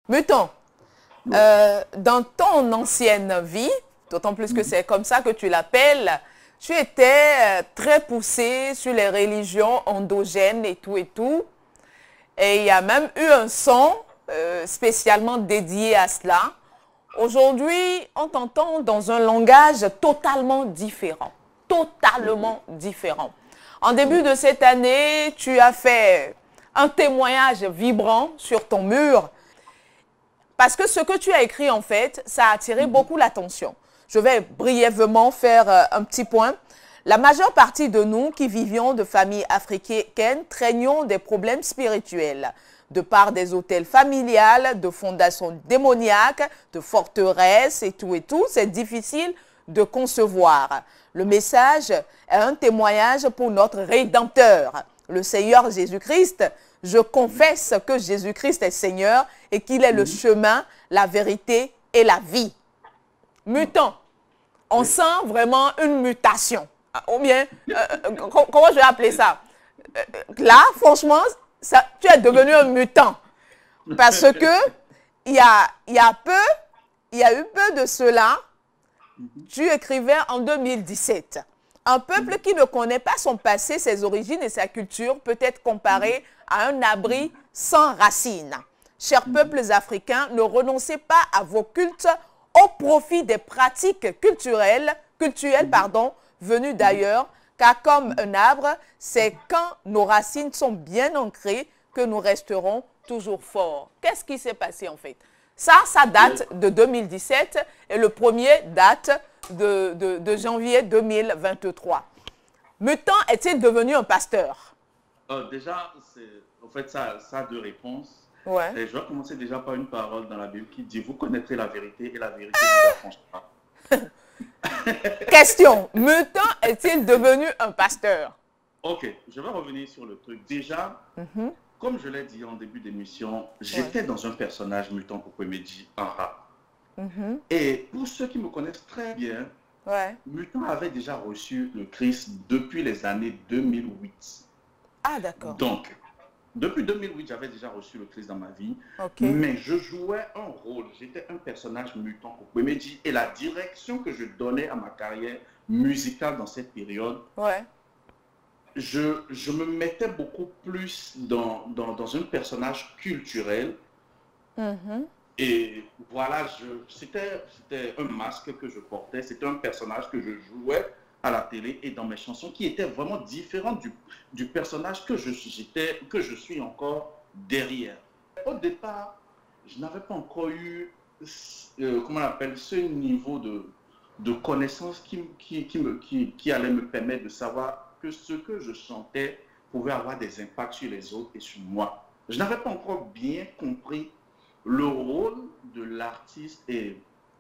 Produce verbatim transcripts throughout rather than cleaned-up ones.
Muton, Ouais. euh, dans ton ancienne vie, d'autant plus que Mhm. c'est comme ça que tu l'appelles, tu étais euh, très poussé sur les religions endogènes et tout et tout. Et il y a même eu un son euh, spécialement dédié à cela. Aujourd'hui, on t'entend dans un langage totalement différent. Ok. Totalement différent. En début Ouais. de cette année, tu as fait un témoignage vibrant sur ton mur parce que ce que tu as écrit, en fait, ça a attiré Mhm. beaucoup l'attention. Je vais brièvement faire euh, un petit point. La majeure partie de nous qui vivions de familles africaines craignons des problèmes spirituels, de par des hôtels familiales, de fondations démoniaques, de forteresses et tout et tout. C'est difficile de concevoir. Le message est un témoignage pour notre Rédempteur, le Seigneur Jésus-Christ. Je confesse que Jésus-Christ est Seigneur et qu'il est le Mhm. chemin, la vérité et la vie. Mutant, on Oui. sent vraiment une mutation. Ah, ou bien, euh, euh, co- comment je vais appeler ça? Euh, euh, Là, franchement, ça, tu es devenu un mutant. Parce que il y a, il y a peu, il y a eu peu de cela, Mhm. tu écrivais en deux mille dix-sept. Un peuple Mhm. qui ne connaît pas son passé, ses origines et sa culture peut être Mhm. comparé à un Mhm. abri sans racines. Chers Mhm. peuples africains, ne renoncez pas à vos cultes au profit des pratiques culturelles, culturelles Mhm. pardon, venues Mhm. d'ailleurs, car comme un arbre, c'est quand nos racines sont bien ancrées que nous resterons toujours forts. Qu'est-ce qui s'est passé en fait? Ça, ça date Le- de deux mille dix-sept et le premier date de, de, de janvier deux mille vingt-trois. Mutant est-il devenu un pasteur? euh, déjà, c'est, en fait, ça, ça a deux réponses. Ouais. Et je vais commencer déjà par une parole dans la Bible qui dit, vous connaîtrez la vérité et la vérité vous affranchira. Question, Mutant est-il devenu un pasteur? Ok, je vais revenir sur le truc. Déjà, Mhm. comme je l'ai dit en début d'émission, Ouais. j'étais dans un personnage mutant Kokwemedji en rap. Mhm. Et pour ceux qui me connaissent très bien, Ouais. Mutant avait déjà reçu le Christ depuis les années deux mille huit. Ah, d'accord. Donc, depuis deux mille huit, j'avais déjà reçu le Christ dans ma vie, Ok. mais je jouais un rôle, j'étais un personnage mutant Kokwemedji et la direction que je donnais à ma carrière musicale dans cette période, Ouais. je, je me mettais beaucoup plus dans, dans, dans un personnage culturel. Mhm. Et voilà, c'était un masque que je portais, c'était un personnage que je jouais à la télé et dans mes chansons qui était vraiment différent du, du personnage que je, j'étais, que je suis encore derrière. Au départ, je n'avais pas encore eu, euh, comment on appelle, ce niveau de, de connaissance qui, qui, qui, me, qui, qui allait me permettre de savoir que ce que je chantais pouvait avoir des impacts sur les autres et sur moi. Je n'avais pas encore bien compris le rôle de l'artiste est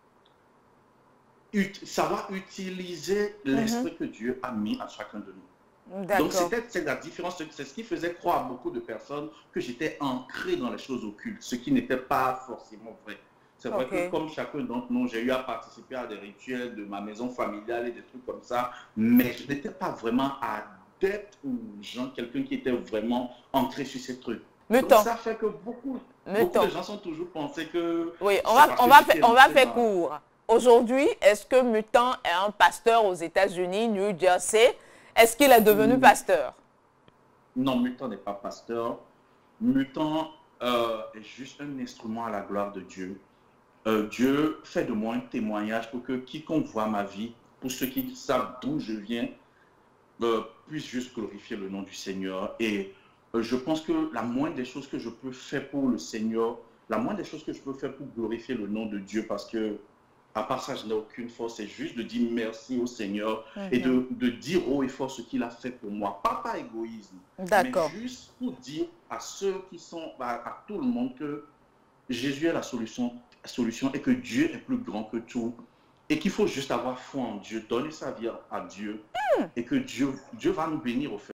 ut savoir utiliser Mhm. l'esprit que Dieu a mis à chacun de nous. Donc D'accord. c'était la différence, c'est ce qui faisait croire à beaucoup de personnes que j'étais ancré dans les choses occultes, ce qui n'était pas forcément vrai. C'est vrai que Ok. comme chacun d'entre nous, j'ai eu à participer à des rituels de ma maison familiale et des trucs comme ça, mais je n'étais pas vraiment adepte ou genre quelqu'un qui était vraiment ancré sur ces trucs. Donc Mutant. ça fait que beaucoup, beaucoup de Mutant. gens sont toujours pensé que Oui, on c'est va, parce on que va, faire, j'étais on va rentré faire dans... court. Aujourd'hui, est-ce que Mutant est un pasteur aux États-Unis, New Jersey? Est-ce qu'il est devenu pasteur? Non, Mutant n'est pas pasteur. Mutant euh, est juste un instrument à la gloire de Dieu. Euh, Dieu fait de moi un témoignage pour que quiconque voit ma vie, pour ceux qui savent d'où je viens, euh, puisse juste glorifier le nom du Seigneur. Et euh, je pense que la moindre des choses que je peux faire pour le Seigneur, la moindre des choses que je peux faire pour glorifier le nom de Dieu, parce que à part ça, je n'ai aucune force, c'est juste de dire merci au Seigneur et Mhm. de, de dire haut et fort ce qu'il a fait pour moi. Pas par égoïsme, mais D'accord. juste pour dire à ceux qui sont, à, à tout le monde que Jésus est la solution, la solution et que Dieu est plus grand que tout et qu'il faut juste avoir foi en Dieu, donner sa vie à Dieu et que Dieu, Dieu va nous bénir au fait.